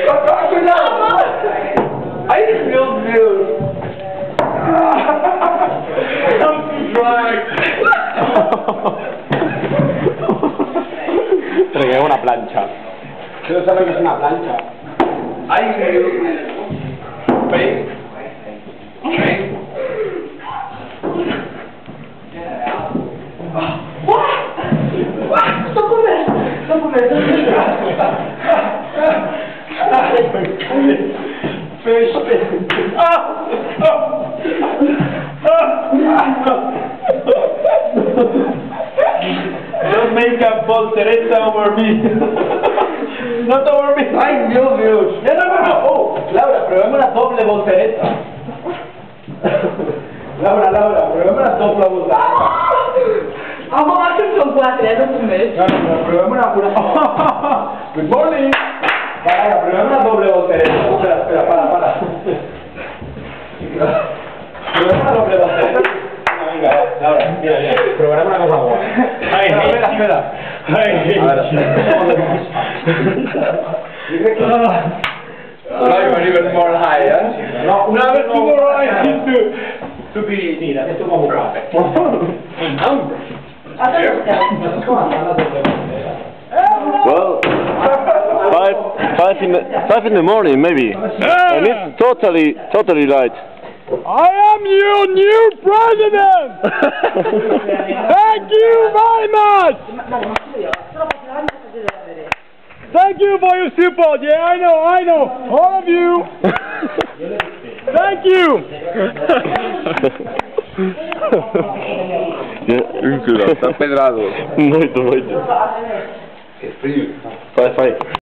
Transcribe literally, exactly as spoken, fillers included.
Cuidado! Ai, meu Deus! Pero que es una plancha. ¿Tú sabes que es una plancha? Ay, meu Deus! Ven. Ven. Stop com me! Stop com me! Fecha! Don't make a voltereta over me! Not over me! Ay, meu Deus! No, no, no, no! Oh, Laura, probemos una doble voltereta. Laura, Laura, probemos una doble voltereta. Ama artık çok güzel, no comer. No, no, no, probemos una pura. Good morning. Para, probemos una doble voltereta. Espera, espera, para, para. Probemos una doble voltereta. Venga, Laura, mira, mira. Probemos una cosa buena. Ay, espera, espera. Ay, a ver. I'm even more higher. No, una vez tú more high to to be. Mira, esto como perfect. Well, five, five in the, five in the morning, maybe. And it's totally, totally light. I am your new president! Thank you very much! Thank you for your support, yeah, I know, I know, all of you! Thank you! Está pedrado. Muito, muito. Que frio. Vai, vai.